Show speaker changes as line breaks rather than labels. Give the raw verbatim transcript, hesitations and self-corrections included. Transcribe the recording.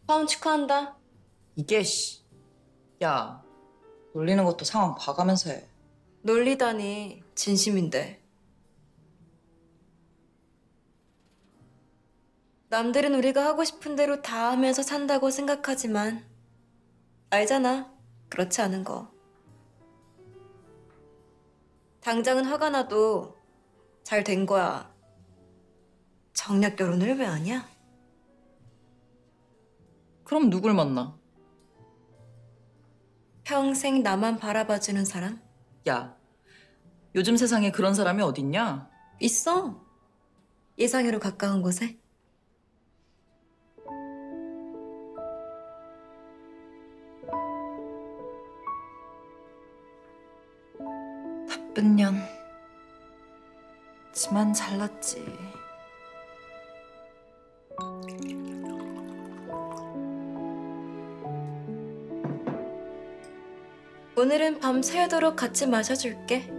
파혼 축하한다.
이게 씨. 야, 놀리는 것도 상황 봐가면서 해.
놀리다니 진심인데. 남들은 우리가 하고 싶은 대로 다 하면서 산다고 생각하지만 알잖아. 그렇지 않은 거. 당장은 화가 나도 잘 된 거야. 정략 결혼을 왜 하냐?
그럼 누굴 만나?
평생 나만 바라봐주는 사람?
야, 요즘 세상에 그런 사람이 어딨냐?
있어. 예상외로 가까운 곳에.
나쁜 년. 지만 잘났지.
오늘은 밤 새도록 같이 마셔줄게.